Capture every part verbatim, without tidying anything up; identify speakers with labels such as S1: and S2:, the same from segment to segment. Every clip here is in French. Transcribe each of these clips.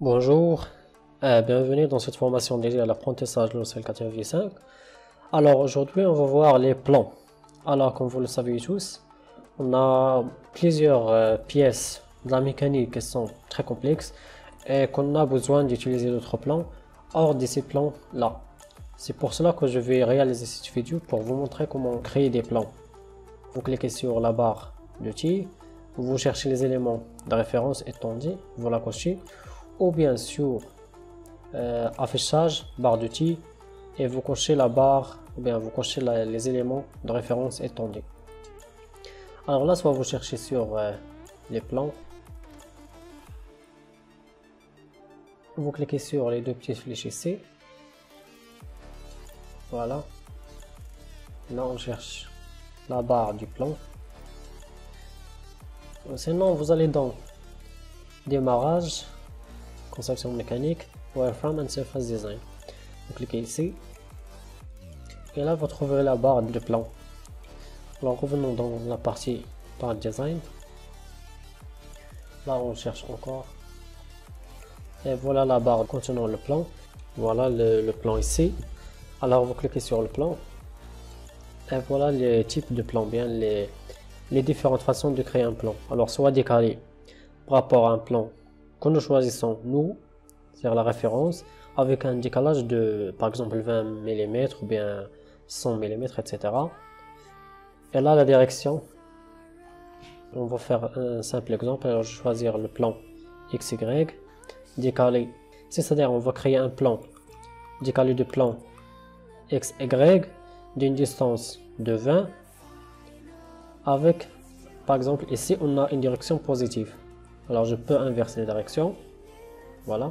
S1: Bonjour, euh, bienvenue dans cette formation dédiée à l'apprentissage logiciel quatre V cinq. Alors aujourd'hui on va voir les plans. Alors comme vous le savez tous, on a plusieurs euh, pièces de la mécanique qui sont très complexes et qu'on a besoin d'utiliser d'autres plans hors de ces plans là. C'est pour cela que je vais réaliser cette vidéo pour vous montrer comment créer des plans. Vous cliquez sur la barre d'outils, vous cherchez les éléments de référence étendus, vous la cochez, ou bien sur euh, affichage, barre d'outils, et vous cochez la barre, ou bien vous cochez la, les éléments de référence étendus. Alors là, soit vous cherchez sur euh, les plans, vous cliquez sur les deux petits flèches ici, voilà, là on cherche la barre du plan. Sinon vous allez dans démarrage, conception mécanique, wireframe and surface design. Vous cliquez ici et là vous trouverez la barre de plan. Alors revenons dans la partie part design, là on cherche encore et voilà la barre contenant le plan. Voilà le, le plan ici. Alors vous cliquez sur le plan et voilà les types de plans, bien les, les différentes façons de créer un plan. Alors soit décalé par rapport à un plan que nous choisissons nous, c'est-à-dire la référence, avec un décalage de par exemple vingt millimètres ou bien cent millimètres, et cetera. Et là la direction, on va faire un simple exemple. Alors je vais choisir le plan X Y décalé, c'est-à-dire on va créer un plan décalé de plan X Y d'une distance de vingt, avec par exemple ici on a une direction positive. Alors je peux inverser la direction, voilà,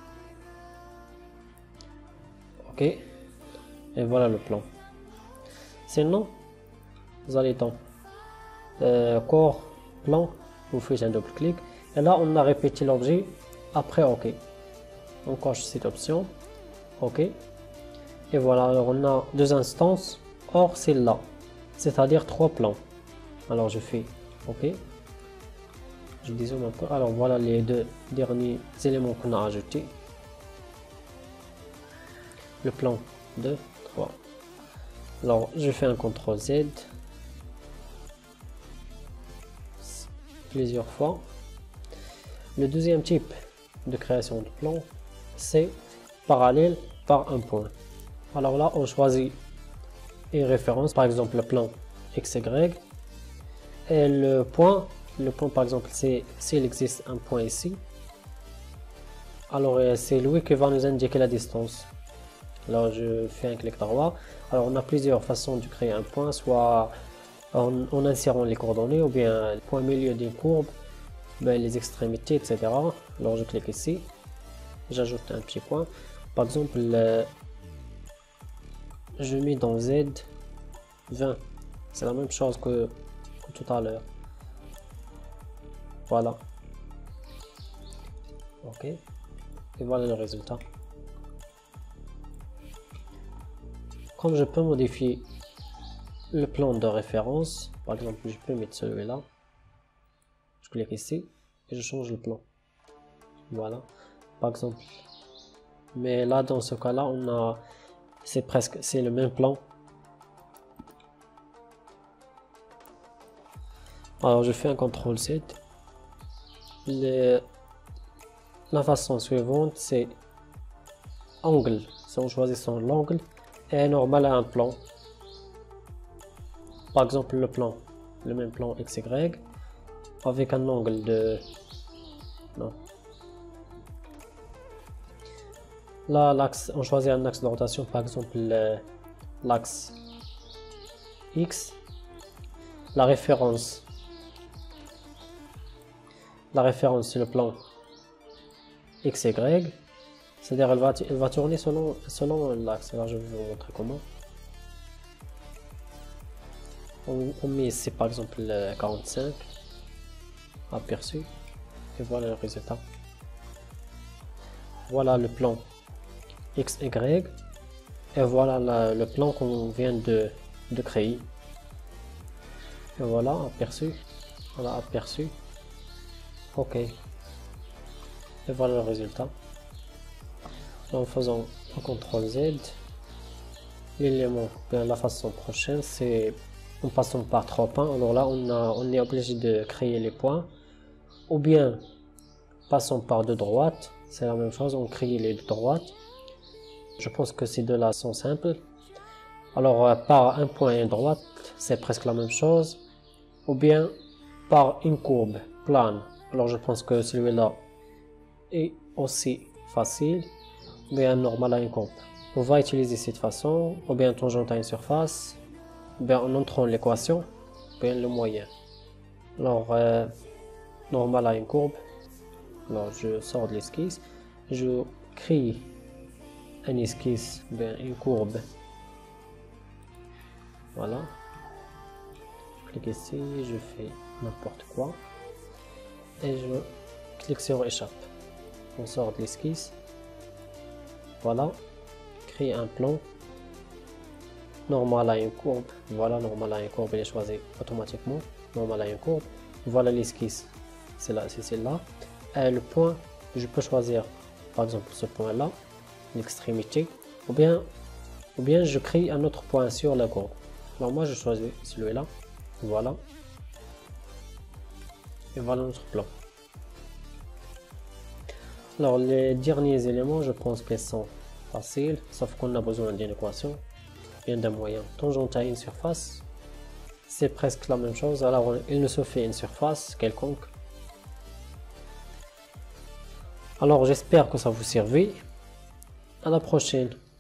S1: ok, et voilà le plan. Sinon vous allez dans euh, corps plan, vous faites un double clic et là on a répété l'objet. Après ok, on coche cette option, ok, et voilà. Alors on a deux instances hors celle-là, c'est-à-dire trois plans. Alors je fais ok, je dézoome un peu. Alors voilà les deux derniers éléments qu'on a ajoutés, le plan deux, trois. Alors je fais un contrôle Z plusieurs fois. Le deuxième type de création de plan, c'est parallèle par un point. Alors là on choisit une référence, par exemple le plan X Y, et le point le point par exemple c'est s'il existe un point ici, alors c'est lui qui va nous indiquer la distance. Alors je fais un clic droit. Alors on a plusieurs façons de créer un point, soit en, en insérant les coordonnées, ou bien le point milieu d'une courbe, ben, les extrémités, et cetera. Alors je clique ici, j'ajoute un petit point, par exemple euh, je mets dans Z vingt, c'est la même chose que, que tout à l'heure, voilà, ok, et voilà le résultat. Comme je peux modifier le plan de référence, par exemple je peux mettre celui-là, je clique ici et je change le plan, voilà, par exemple. Mais là dans ce cas là on a c'est presque c'est le même plan. Alors je fais un contrôle Z. Les... la façon suivante c'est angle, si on choisit l'angle est normal à un plan, par exemple le plan le même plan X Y avec un angle de non. Là l'axe, on choisit un axe de rotation, par exemple l'axe X, la référence la référence c'est le plan X Y, c'est-à-dire elle va, elle va tourner selon, selon l'axe. Alors je vais vous montrer comment. On, on met ici par exemple le quarante-cinq, aperçu, et voilà le résultat. Voilà le plan X Y, et voilà la, le plan qu'on vient de, de créer. Et voilà aperçu, voilà aperçu, ok. Et Et voilà le résultat. En faisant un contrôle Z, l'élément, bien la façon prochaine, c'est en passant par trois points. Alors là, on, a, on est obligé de créer les points, ou bien passons par deux droites, c'est la même chose, on crée les deux droites. Je pense que ces deux-là sont simples. Alors euh, par un point et une droite, c'est presque la même chose, ou bien par une courbe plane. Alors je pense que celui-là est aussi facile, ou bien normal à une courbe. On va utiliser cette façon, ou bien tangente à une surface, ou bien en entrant l'équation, ou bien le moyen. Alors euh, normal à une courbe. Alors je sors de l'esquisse, je crée un esquisse, bien une courbe. Voilà. Je clique ici, je fais n'importe quoi. Et je clique sur échappe. On sort de l'esquisse. Voilà. Créer un plan. Normal à une courbe. Voilà, normal à une courbe, il est choisi automatiquement. Normal à une courbe. Voilà l'esquisse. C'est là, c'est celle-là. Et le point, je peux choisir par exemple ce point-là, l'extrémité. Ou bien, ou bien je crée un autre point sur la courbe. Alors moi je choisis celui-là, voilà, et voilà notre plan. Alors les derniers éléments, je pense qu'ils sont faciles, sauf qu'on a besoin d'une équation, bien d'un moyen. Tangente à une surface, c'est presque la même chose, alors il nous se fait une surface quelconque. Alors j'espère que ça vous servit, à la prochaine.